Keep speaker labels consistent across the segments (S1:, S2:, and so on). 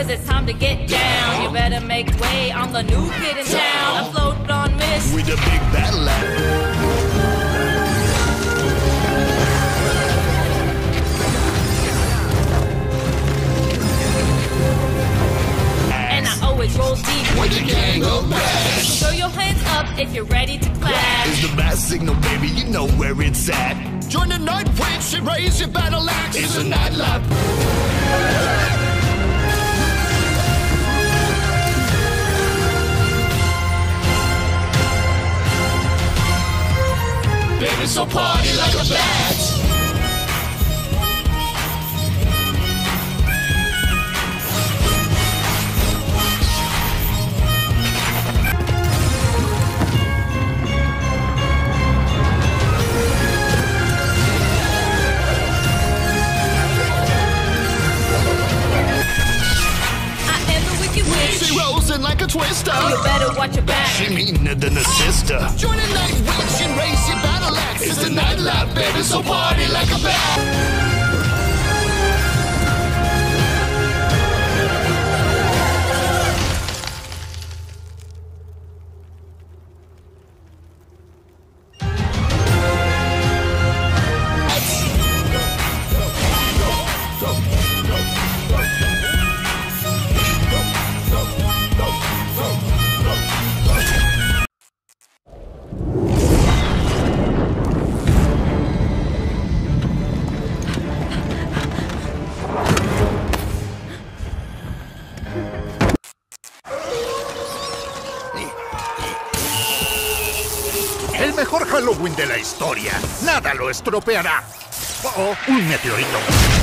S1: cause it's time to get down. You better make way, I'm the new kid in town. I float on mist
S2: with a big battle axe.
S1: Always roll deep
S2: when you can't go back.
S1: Throw your hands up if you're ready to clap.
S2: It's the bat signal, baby, you know where it's at. Join the night witch and raise your battle axe. It's a night lap. Baby, so party like a bat. Like a twister.
S1: You better watch your back.
S2: She meaner than a sister. Join a night witch and raise your battle axe. It's the night lap, baby, so party like a bat.
S3: El mejor Halloween de la historia. Nada lo estropeará. Oh, un meteorito.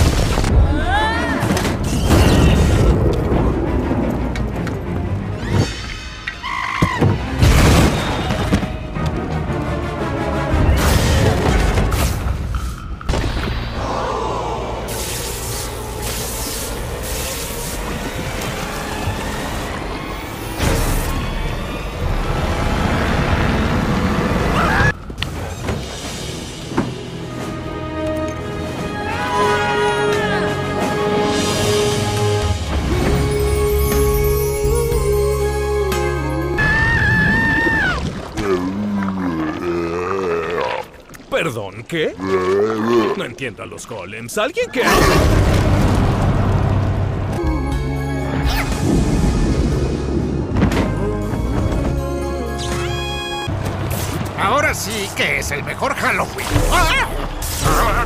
S4: Perdón, ¿qué? No entiendo a los golems. ¿Alguien que...?
S3: Ahora sí que es el mejor Halloween. ¡Ah! ¡Ah!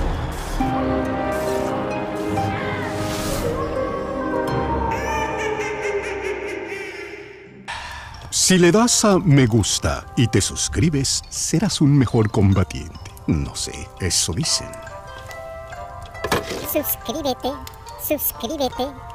S5: Si le das a me gusta y te suscribes, serás un mejor combatiente. No sé, eso dicen.
S6: Suscríbete, suscríbete.